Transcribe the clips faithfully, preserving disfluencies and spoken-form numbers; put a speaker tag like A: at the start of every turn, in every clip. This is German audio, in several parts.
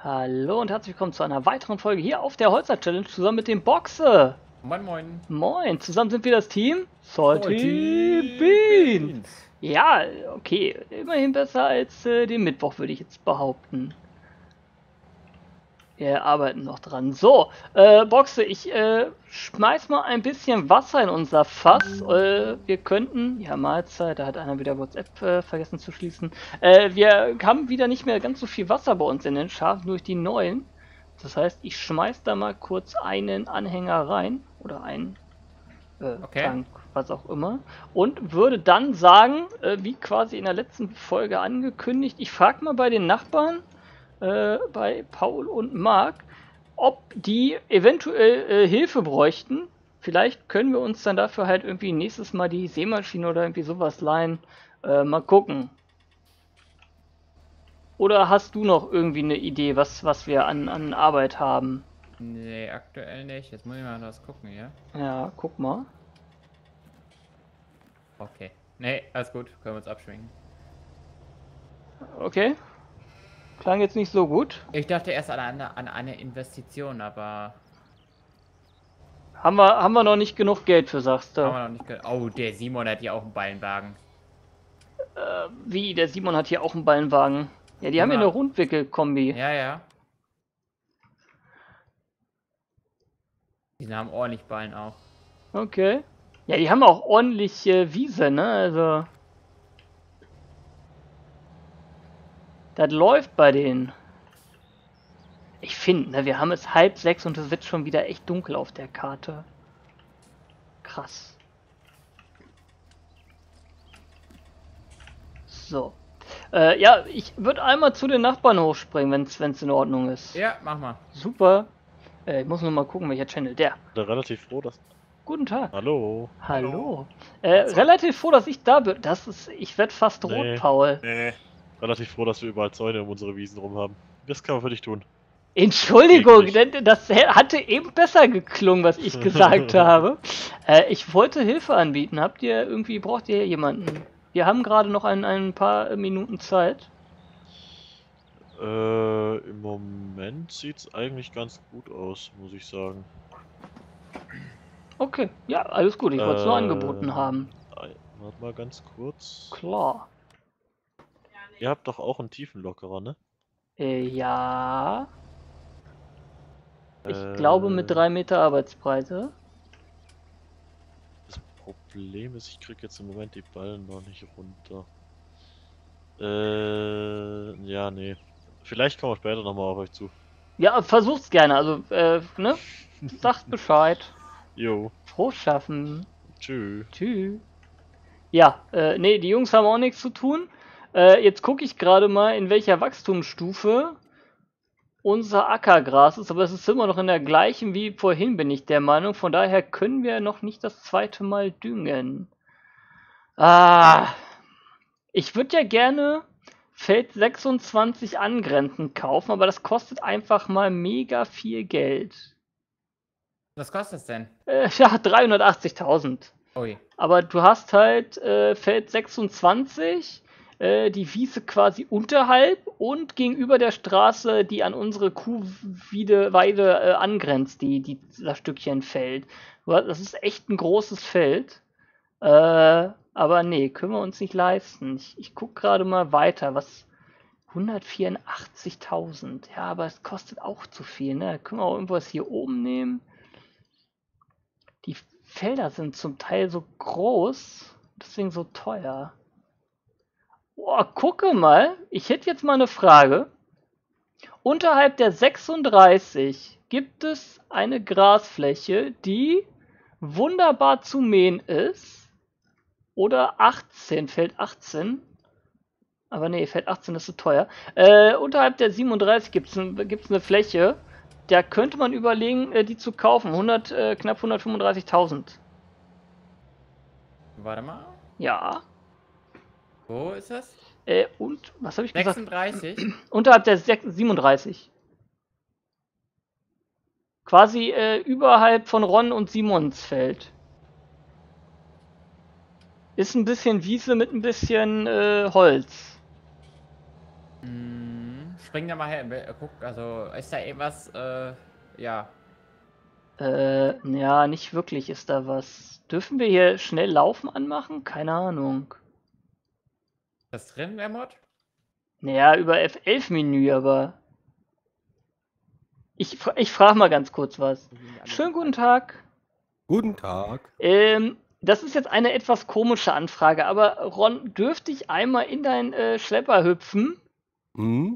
A: Hallo und herzlich willkommen zu einer weiteren Folge hier auf der Holzer Challenge zusammen mit dem Boxe.
B: Moin Moin.
A: Moin, zusammen sind wir das Team Salty
B: Salty
A: Beans.
B: Beans.
A: Ja, okay, immerhin besser als äh, den Mittwoch, würde ich jetzt behaupten. Wir arbeiten noch dran. So, äh, Boxe, ich äh, schmeiß mal ein bisschen Wasser in unser Fass. Äh, wir könnten, ja, Mahlzeit, da hat einer wieder WhatsApp äh, vergessen zu schließen. Äh, wir haben wieder nicht mehr ganz so viel Wasser bei uns in den Schafen durch die neuen. Das heißt, ich schmeiß da mal kurz einen Anhänger rein oder einen äh,
B: Okay.
A: Tank, was auch immer. Und würde dann sagen, äh, wie quasi in der letzten Folge angekündigt, ich frage mal bei den Nachbarn, äh, bei Paul und Marc, ob die eventuell äh, Hilfe bräuchten. Vielleicht können wir uns dann dafür halt irgendwie nächstes Mal die Sämaschine oder irgendwie sowas leihen. Äh, mal gucken. Oder hast du noch irgendwie eine Idee, was, was wir an, an Arbeit haben?
B: Nee, aktuell nicht. Jetzt muss ich mal was gucken hier.
A: Ja, guck mal.
B: Okay. Nee, alles gut. Können wir uns abschwingen.
A: Okay. Klang jetzt nicht so gut.
B: Ich dachte erst an eine, an eine Investition, aber
A: Haben wir, haben wir noch nicht genug Geld für, sagst
B: haben
A: du?
B: wir noch nicht gehört. Oh, der Simon hat ja auch einen Ballenwagen.
A: Äh, wie? Der Simon hat hier auch einen Ballenwagen. Ja, die haben ja eine
B: Immer.
A: Rundwickel-Kombi.
B: Ja, ja. Die haben ordentlich Ballen auch.
A: Okay. Ja, die haben auch ordentlich äh, Wiese, ne? Also. Das läuft bei denen. Ich finde, ne, wir haben es halb sechs und es wird schon wieder echt dunkel auf der Karte. Krass. So. Äh, ja, ich würde einmal zu den Nachbarn hochspringen, wenn es in Ordnung ist.
B: Ja, mach mal.
A: Super. Äh, ich muss nur mal gucken, welcher Channel. Der.
C: Da relativ froh, dass.
A: Guten Tag.
C: Hallo.
A: Hallo. Äh, relativ froh, dass ich da bin. Das ist, ich werde fast rot,
C: Nee.
A: Paul.
C: Nee. Relativ froh, dass wir überall Zäune um unsere Wiesen rum haben. Das kann man für dich tun.
A: Entschuldigung,
C: Gegen
A: denn das hatte eben besser geklungen, was ich gesagt habe. Äh, ich wollte Hilfe anbieten. Habt ihr irgendwie, braucht ihr jemanden? Wir haben gerade noch ein, ein paar Minuten Zeit.
C: Äh, im Moment sieht's eigentlich ganz gut aus, muss ich sagen.
A: Okay, ja, alles gut. Ich wollte es nur angeboten
C: Ähm,
A: haben.
C: ei- Warte mal ganz kurz.
A: Klar.
C: Ihr habt doch auch einen Tiefenlockerer, ne?
A: Äh, ja. Ich
C: Äh,
A: glaube mit drei Meter Arbeitsbreite.
C: Das Problem ist, ich krieg jetzt im Moment die Ballen noch nicht runter. Äh, ja, nee. Vielleicht kommen wir später nochmal auf euch zu.
A: Ja, versucht's gerne. Also, äh, ne? Sagt Bescheid.
C: Jo.
A: Frohes Schaffen.
C: Tschüss.
A: Tschüss. Ja, äh, nee, die Jungs haben auch nichts zu tun. Äh, jetzt gucke ich gerade mal, in welcher Wachstumsstufe unser Ackergras ist, aber es ist immer noch in der gleichen wie vorhin, bin ich der Meinung. Von daher können wir noch nicht das zweite Mal düngen. Ah, ich würde ja gerne Feld sechsundzwanzig angrenzend kaufen, aber das kostet einfach mal mega viel Geld.
B: Was kostet das denn?
A: Äh, ja, dreihundertachtzigtausend.
B: Ui.
A: Aber du hast halt äh, Feld sechsundzwanzig, äh, die Wiese quasi unterhalb und gegenüber der Straße, die an unsere Kuhweide Weide, äh, angrenzt, die, die, das Stückchen Feld. Das ist echt ein großes Feld. Äh, aber nee, können wir uns nicht leisten. Ich, ich gucke gerade mal weiter, was. hundertvierundachtzigtausend. Ja, aber es kostet auch zu viel, ne? Können wir auch irgendwas hier oben nehmen? Die Felder sind zum Teil so groß, deswegen so teuer. Boah, gucke mal, ich hätte jetzt mal eine Frage. Unterhalb der sechsunddreißig gibt es eine Grasfläche, die wunderbar zu mähen ist. Oder achtzehn, Feld achtzehn. Aber nee, Feld achtzehn ist zu teuer. Äh, unterhalb der siebenunddreißig gibt es eine Fläche, da könnte man überlegen, äh, die zu kaufen. hundert, äh, knapp hundertfünfunddreißigtausend.
B: Warte mal.
A: Ja.
B: Wo ist das?
A: Äh, und, was habe ich gesagt?
B: sechsunddreißig.
A: Unterhalb der siebenunddreißig. Quasi äh, überhalb von Ron und Simonsfeld. Ist ein bisschen Wiese mit ein bisschen äh, Holz.
B: Hm. spring da mal her. äh, Guck, also ist da irgendwas, äh, ja.
A: Äh, ja, nicht wirklich ist da was. Dürfen wir hier schnell Laufen anmachen? Keine Ahnung.
B: Ist das drin, der Mod?
A: Naja, über F elf Menü, aber. Ich, fra- ich frage mal ganz kurz was. Schönen guten Tag.
D: Guten Tag.
A: Ähm, das ist jetzt eine etwas komische Anfrage, aber Ron, dürfte ich einmal in deinen äh, Schlepper hüpfen?
D: Hm?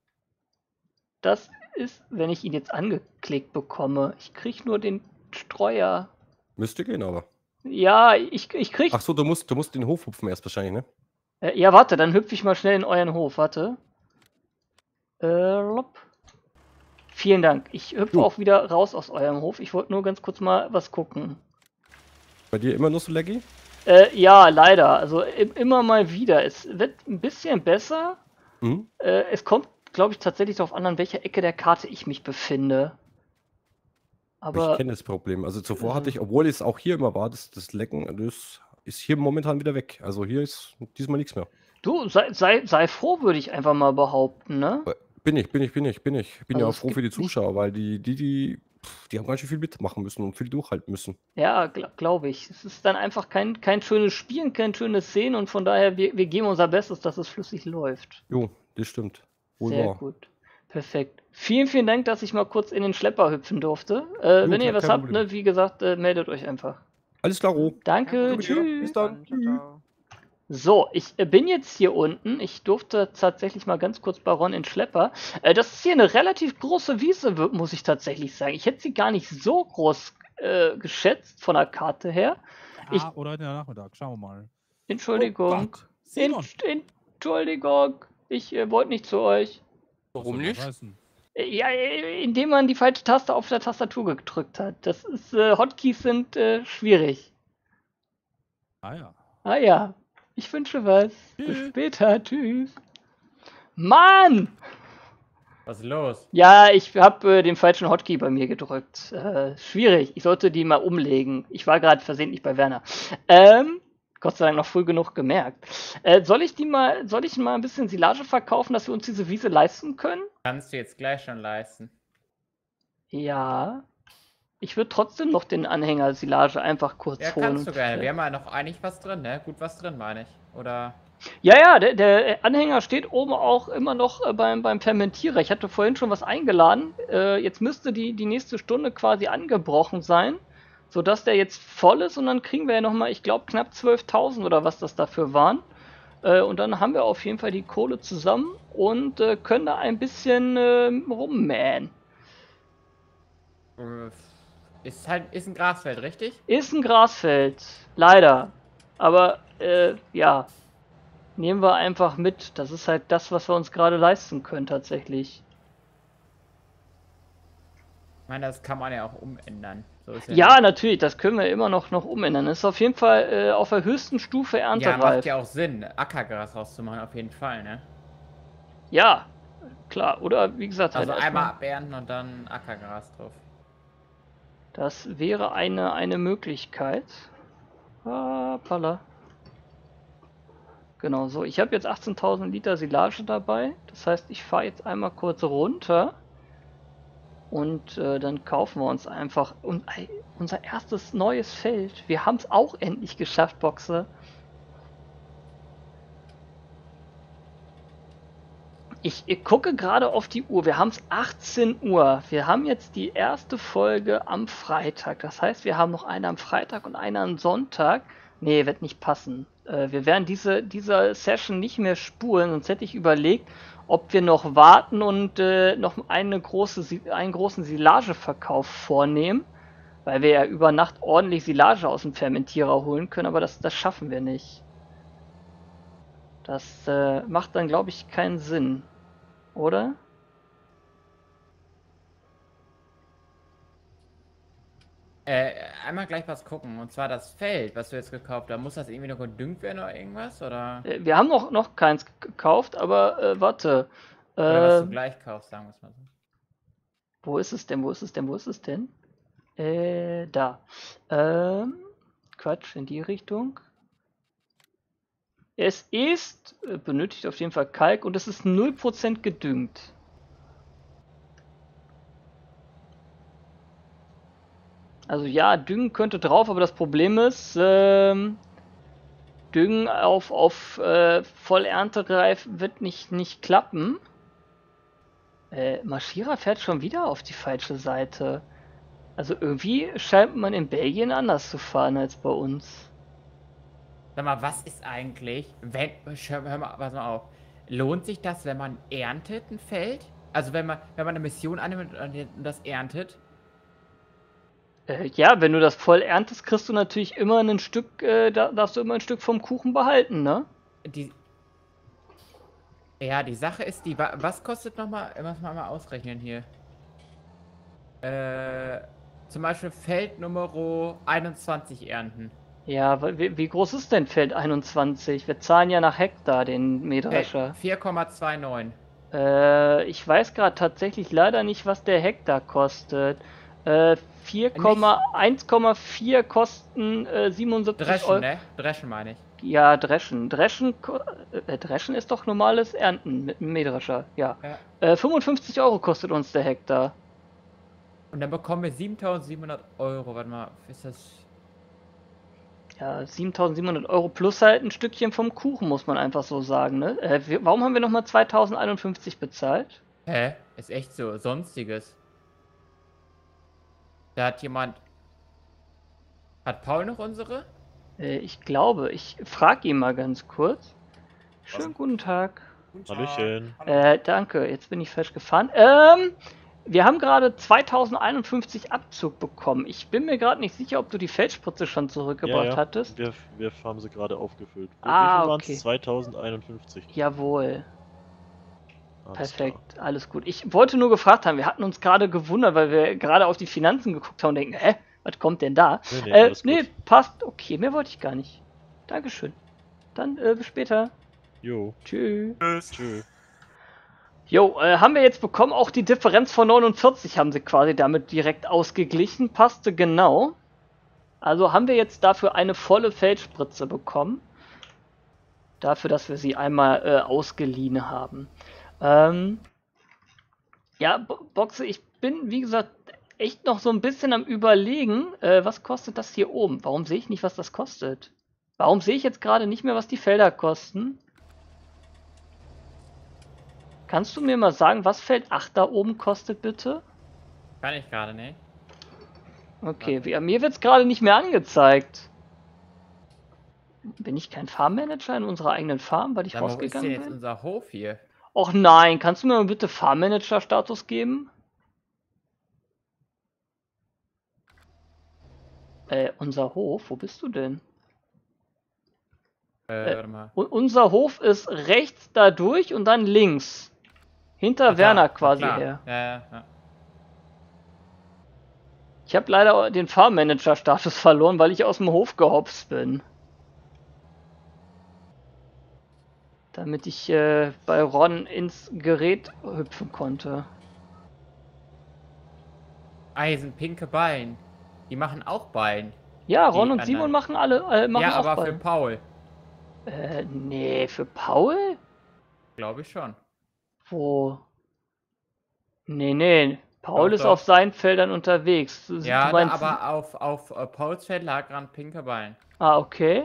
A: Das ist, wenn ich ihn jetzt angeklickt bekomme. Ich krieg nur den Streuer.
D: Müsste gehen, aber.
A: Ja, ich, ich krieg.
D: Ach so, du musst, du musst den Hof hupfen erst wahrscheinlich, ne?
A: Äh, ja, warte, dann hüpfe ich mal schnell in euren Hof. Warte. Äh, lopp. Vielen Dank. Ich hüpfe
D: Jo.
A: auch wieder raus aus eurem Hof. Ich wollte nur ganz kurz mal was gucken.
D: Bei dir immer noch so laggy?
A: Äh, ja, leider. Also im- immer mal wieder. Es wird ein bisschen besser.
D: Hm?
A: Äh, es kommt, glaube ich, tatsächlich darauf an, an welcher Ecke der Karte ich mich befinde.
D: Aber ich
A: Aber
D: kenne das Problem. Also zuvor
A: Also-
D: hatte ich, obwohl es auch hier immer war, das, das Lecken, das ist hier momentan wieder weg. Also hier ist diesmal nichts mehr.
A: du, sei, sei, sei froh, würde ich einfach mal behaupten, ne?
D: Bin ich, bin ich, bin ich, bin ich. Bin
A: Also
D: ja
A: es
D: froh
A: gibt
D: für die
A: nicht-
D: Zuschauer, weil die, die, die, pff, die haben ganz schön viel mitmachen müssen und viel durchhalten müssen.
A: Ja, gl glaube ich. Es ist dann einfach kein, kein schönes Spielen, kein schönes Sehen und von daher, wir, wir geben unser Bestes, dass es flüssig läuft.
D: Jo, das stimmt. Wohl
A: Sehr
D: wahr.
A: gut. Perfekt. Vielen, vielen Dank, dass ich mal kurz in den Schlepper hüpfen durfte. Äh,
D: Jo,
A: wenn ihr
D: kein
A: was habt,
D: Problem.
A: ne, wie gesagt, äh, meldet euch einfach.
D: Alles klar, Ro.
A: Danke,
D: Bis
A: tschüss.
D: dann.
E: Ciao, ciao.
A: So, ich äh, bin jetzt hier unten. Ich durfte tatsächlich mal ganz kurz bei Ron in Schlepper. Äh, das ist hier eine relativ große Wiese, w- muss ich tatsächlich sagen. Ich hätte sie gar nicht so groß äh, geschätzt von der Karte her. Ich-
E: Ah, oder heute Nachmittag. Schauen wir mal.
A: Entschuldigung.
E: Oh Gott. Simon.
A: Ent Entschuldigung. Ich äh, wollte nicht zu euch.
D: Warum
E: Was soll
D: nicht?
E: das heißen?
A: Äh, Ja, äh, indem man die falsche Taste auf der Tastatur gedrückt hat. Das ist, äh, Hotkeys sind äh, schwierig.
E: Ah ja.
A: Ah ja, ich wünsche was. Bis
E: Tschüss.
A: später. Tschüss. Mann!
B: Was ist los?
A: Ja, ich habe äh, den falschen Hotkey bei mir gedrückt. Äh, schwierig. Ich sollte die mal umlegen. Ich war gerade versehentlich bei Werner. Ähm, Gott sei Dank noch früh genug gemerkt. Äh, soll ich die mal, soll ich mal ein bisschen Silage verkaufen, dass wir uns diese Wiese leisten können?
B: Kannst du jetzt gleich schon leisten.
A: Ja. Ich würde trotzdem noch den Anhänger Silage einfach kurz
B: Ja,
A: holen.
B: kannst du
A: und-
B: gerne. Wir haben ja noch eigentlich was drin, ne? Gut was drin, meine ich. Oder?
A: Ja, ja, der, der Anhänger steht oben auch immer noch äh, beim, beim Fermentierer. Ich hatte vorhin schon was eingeladen. Äh, jetzt müsste die, die nächste Stunde quasi angebrochen sein, sodass der jetzt voll ist und dann kriegen wir ja nochmal, ich glaube, knapp zwölftausend oder was das dafür waren. Äh, und dann haben wir auf jeden Fall die Kohle zusammen und äh, können da ein bisschen äh, rummähen.
B: äh, Ist halt, ist ein Grasfeld, richtig?
A: Ist ein Grasfeld, leider. Aber äh, ja, nehmen wir einfach mit. Das ist halt das, was wir uns gerade leisten können tatsächlich.
B: Ich meine, das kann man ja auch umändern. So ist
A: Ja,
B: nicht.
A: natürlich, das können wir immer noch, noch umändern. Das ist auf jeden Fall äh, auf der höchsten Stufe
B: Ja,
A: erntereif.
B: macht ja auch Sinn, Ackergras rauszumachen, auf jeden Fall, ne?
A: Ja, klar. Oder wie gesagt, halt
B: Also
A: erstmal-
B: einmal abernten und dann Ackergras drauf.
A: das wäre eine, eine Möglichkeit. Ah, Palla. Genau, so. Ich habe jetzt achtzehntausend Liter Silage dabei. Das heißt, ich fahre jetzt einmal kurz runter. Und äh, dann kaufen wir uns einfach und, ey, unser erstes neues Feld. Wir haben es auch endlich geschafft, Boxe. Ich, ich gucke gerade auf die Uhr. Wir haben es achtzehn Uhr. Wir haben jetzt die erste Folge am Freitag. Das heißt, wir haben noch eine am Freitag und eine am Sonntag. Nee, wird nicht passen. Äh, wir werden diese, diese Session nicht mehr spulen, sonst hätte ich überlegt, ob wir noch warten und äh, noch eine große, Si- einen großen Silageverkauf vornehmen, weil wir ja über Nacht ordentlich Silage aus dem Fermentierer holen können, aber das, das schaffen wir nicht. Das äh, macht dann, glaube ich, keinen Sinn, oder?
B: Äh, einmal gleich was gucken. Und zwar das Feld, was du jetzt gekauft hast. Muss das irgendwie noch gedüngt werden oder irgendwas? Oder,
A: Äh, wir haben noch, noch keins g- gekauft, aber äh, warte.
B: oder was
A: Äh,
B: du gleich kaufst, sagen wir es mal so.
A: Wo ist es denn? Wo ist es denn? Wo ist es denn? Äh, da. Ähm, Quatsch, in die Richtung. Es ist, äh, benötigt auf jeden Fall Kalk und es ist null Prozent gedüngt. Also ja, Düngen könnte drauf, aber das Problem ist, ähm, Düngen auf, auf äh, Vollerntereif wird nicht, nicht klappen. Äh, Marschierer fährt schon wieder auf die falsche Seite. Also irgendwie scheint man in Belgien anders zu fahren als bei uns.
B: Sag mal, was ist eigentlich, wenn, hör, hör mal, pass mal auf, lohnt sich das, wenn man erntet ein Feld? Also wenn man, wenn man eine Mission annimmt und das erntet?
A: Äh, ja, wenn du das voll erntest, kriegst du natürlich immer ein Stück, äh, da darfst du immer ein Stück vom Kuchen behalten, ne?
B: Die, ja, die Sache ist die, wa- was kostet nochmal, muss man mal ausrechnen hier. Äh, zum Beispiel Feld Nummer einundzwanzig ernten.
A: Ja, wa- wie, wie groß ist denn Feld einundzwanzig? Wir zahlen ja nach Hektar den Mähdrescher.
B: vier Komma neunundzwanzig.
A: Äh, ich weiß gerade tatsächlich leider nicht, was der Hektar kostet. Äh, vier Komma eins Komma vier kosten äh, siebenundsiebzig
B: Dreschen,
A: Euro.
B: ne? Dreschen meine ich.
A: Ja, Dreschen. Dreschen, ko- äh, Dreschen ist doch normales Ernten mit einem Mähdrescher. Ja.
B: Ja.
A: Äh, fünfundfünfzig Euro kostet uns der Hektar.
B: Und dann bekommen wir siebentausendsiebenhundert Euro. Warte mal, ist das...
A: Ja, siebentausendsiebenhundert Euro plus halt ein Stückchen vom Kuchen, muss man einfach so sagen, ne? Äh, wir, warum haben wir nochmal zweitausendeinundfünfzig bezahlt?
B: Hä? Ist echt so. Sonstiges. Da hat jemand... Hat Paul noch unsere?
A: Äh, ich glaube, ich frage ihn mal ganz kurz. Schönen guten Tag.
C: Hallöchen.
A: Äh, danke, jetzt bin ich falsch gefahren. Ähm, wir haben gerade zweitausendeinundfünfzig Abzug bekommen. Ich bin mir gerade nicht sicher, ob du die Feldspritze schon zurückgebracht
C: ja, ja.
A: hattest.
C: Wir, wir haben sie gerade aufgefüllt. Wie
A: Ah,
C: viel waren's?
A: okay.
C: zweitausendeinundfünfzig.
A: Jawohl,
C: Alles
A: perfekt, alles gut. Ich wollte nur gefragt haben, wir hatten uns gerade gewundert, weil wir gerade auf die Finanzen geguckt haben und denken, hä, was kommt denn da?
C: Nee, nee,
A: äh,
C: alles
A: nee,
C: gut.
A: passt, okay, mehr wollte ich gar nicht. Dankeschön. Dann äh, bis später.
C: klar. Jo.
A: Tschüss.
C: Tschüss.
A: Jo, äh, haben wir jetzt bekommen, auch die Differenz von neunundvierzig haben sie quasi damit direkt ausgeglichen, passte genau. Also haben wir jetzt dafür eine volle Feldspritze bekommen. Dafür, dass wir sie einmal äh, ausgeliehen haben. Ähm, ja, Bo- Boxe, ich bin, wie gesagt, echt noch so ein bisschen am Überlegen, äh, was kostet das hier oben? Warum sehe ich nicht, was das kostet? Warum sehe ich jetzt gerade nicht mehr, was die Felder kosten? Kannst du mir mal sagen, was Feld acht da oben kostet, bitte?
B: Kann ich gerade nicht.
A: Okay, wie, mir wird es gerade nicht mehr angezeigt. Bin ich kein Farmmanager in unserer eigenen Farm, weil ich
B: Sag mal, wo ist denn
A: rausgegangen
B: jetzt
A: bin?
B: unser Hof hier?
A: Och nein, kannst du mir mal bitte Farmmanager-Status geben? Äh, unser Hof, wo bist du denn?
B: Äh,
A: Äh,
B: warte mal.
A: U unser Hof ist rechts da durch und dann links. Hinter
B: Ach, da,
A: Werner
B: na
A: quasi
B: klar.
A: her.
B: Ja, ja, ja.
A: Ich habe leider den Farmmanager-Status verloren, weil ich aus dem Hof gehopst bin. Damit ich äh, bei Ron ins Gerät hüpfen konnte.
B: Eisen, pinke Ballen. Die machen auch Ballen.
A: Ja, Ron
B: Die
A: und Simon
B: anderen.
A: machen alle äh, machen
B: Ja,
A: auch
B: aber für
A: Ballen.
B: Paul.
A: Äh, nee, für Paul?
B: Glaube ich schon.
A: Wo? Nee, nee. Paul
B: Doch,
A: ist
B: doch.
A: auf seinen Feldern unterwegs. Du,
B: Ja,
A: du meinst,
B: aber auf, auf äh, Pauls Feld lag gerade pinke Ballen.
A: Ah, okay.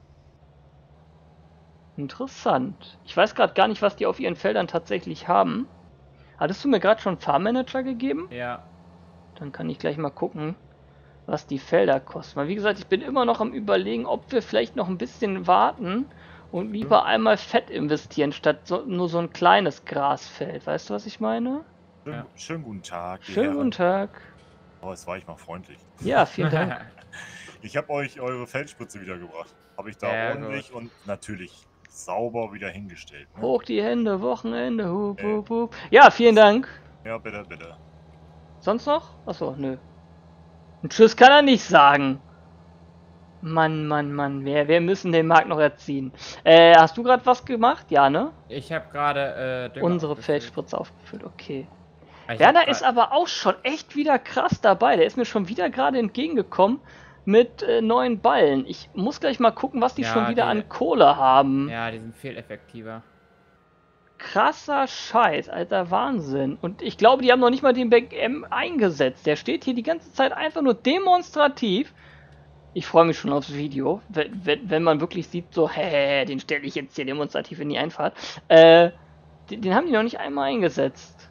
A: Interessant. Ich weiß gerade gar nicht, was die auf ihren Feldern tatsächlich haben. Hattest du mir gerade schon Farmmanager gegeben?
B: Ja.
A: Dann kann ich gleich mal gucken, was die Felder kosten. Weil wie gesagt, ich bin immer noch am Überlegen, ob wir vielleicht noch ein bisschen warten und lieber einmal Fett investieren, statt so, nur so ein kleines Grasfeld. Weißt du, was ich meine?
F: Schönen,
B: Ja.
F: schönen guten Tag. die
A: Schönen
F: Herren.
A: guten Tag.
F: Oh, jetzt war ich mal freundlich.
A: Ja, vielen Dank.
F: Ich habe euch eure Feldspritze wiedergebracht. Habe ich da
B: Ja,
F: ordentlich und natürlich sauber wieder hingestellt. Ne?
A: Hoch die Hände, Wochenende, hup,
F: Äh.
A: hup, hup. Ja, vielen Dank.
F: Ja, bitte, bitte.
A: Sonst noch? Achso, nö. Ein Tschüss kann er nicht sagen. Mann, Mann, Mann, wir, wir müssen den Markt noch erziehen. Äh, hast du gerade was gemacht? Ja, ne?
B: Ich habe gerade äh, Dünger
A: Unsere
B: aufgefüllt.
A: Feldspritze aufgefüllt, okay.
B: Ich hab
A: Werner
B: grad-
A: ist aber auch schon echt wieder krass dabei. Der ist mir schon wieder gerade entgegengekommen mit äh, neuen Ballen. Ich muss gleich mal gucken, was die
B: Ja,
A: schon wieder
B: die-
A: an Kohle haben.
B: Ja, die sind viel effektiver.
A: krasser Scheiß, alter Wahnsinn. Und ich glaube, die haben noch nicht mal den Back M eingesetzt. Der steht hier die ganze Zeit einfach nur demonstrativ. Ich freue mich schon aufs Video, wenn, wenn, wenn man wirklich sieht, so, hä, den stelle ich jetzt hier demonstrativ in die Einfahrt. Äh, den, den haben die noch nicht einmal eingesetzt.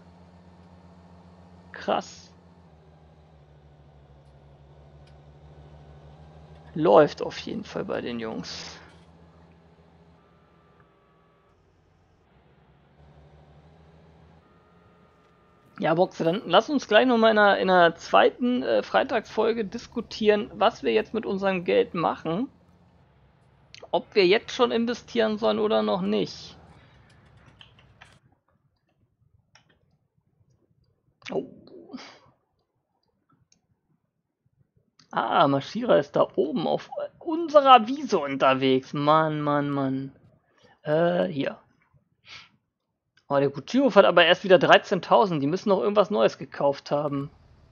A: Krass. Läuft auf jeden Fall bei den Jungs. Ja, Boxe, dann lass uns gleich nochmal in einer, in einer zweiten äh, Freitagsfolge diskutieren, was wir jetzt mit unserem Geld machen. Ob wir jetzt schon investieren sollen oder noch nicht. Oh. Ah, Maschira ist da oben auf unserer Wiese unterwegs. Mann, Mann, Mann. Äh, hier. Oh, der Gutschirhof hat aber erst wieder dreizehntausend. Die müssen noch irgendwas Neues gekauft haben.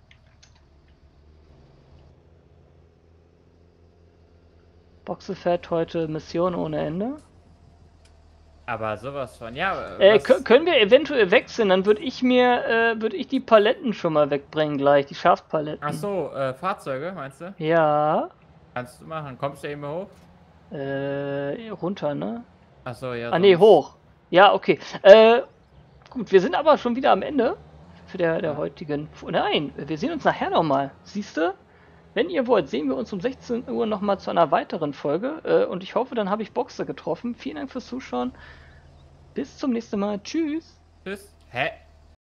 A: Boxe fährt heute Mission ohne Ende.
B: Aber sowas von, ja.
A: Äh,
B: was-
A: kö- können wir eventuell wechseln? Dann würde ich mir, äh, würde ich die Paletten schon mal wegbringen gleich, die Schafspaletten.
B: Ach so, äh, Fahrzeuge, meinst du?
A: Ja.
B: Kannst du machen. Kommst du eben hoch?
A: Äh, runter, ne?
B: Ach so, ja.
A: Ah, nee,
B: sonst-
A: hoch. Ja, okay. Äh, gut, wir sind aber schon wieder am Ende für der, der
B: Ja.
A: heutigen... Nein, wir sehen uns nachher nochmal. Siehst du? Wenn ihr wollt, sehen wir uns um sechzehn Uhr nochmal zu einer weiteren Folge. Äh, und ich hoffe, dann habe ich Boxer getroffen. Vielen Dank fürs Zuschauen. Bis zum nächsten Mal. Tschüss.
B: Tschüss. Hä?